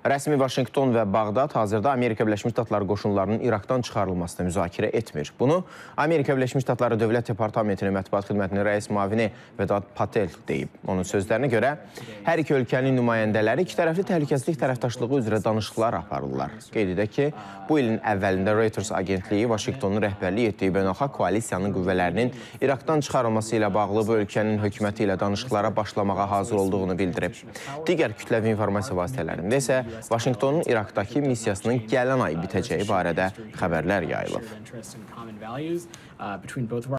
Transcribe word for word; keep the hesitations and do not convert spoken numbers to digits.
Rəsmi Vaşinqton və Bağdad hazırda Amerika Birləşmiş Ştatları qoşunlarının İraqdan çıxarılmasını müzakirə etmir. Bunu Amerika Birləşmiş Ştatları Dövlət Departamentinin mətbuat xidmətinin rəis müavini Vedat Patel deyib. Onun sözlərinə görə hər iki ölkənin nümayəndələri iki tərəfli təhlükəsizlik tərəfdaşlığı üzrə danışıqlar aparırlar. Qeyd edək ki, bu ilin əvvəlində Reuters agentliyi Vaşinqtonun rəhbərlik etdiyi beynəlxalq koalisiyanın qüvvələrinin İraqdan çıxarılması ilə bağlı bu ölkənin hökuməti ilə danışıqlara başlamağa hazır olduğunu bildirib. Digər kütləvi informasiya vasitələrində isə Vaşinqtonun İraqdakı missiyasının gələn ay bitəcəyi barədə xəbərlər yayılıb.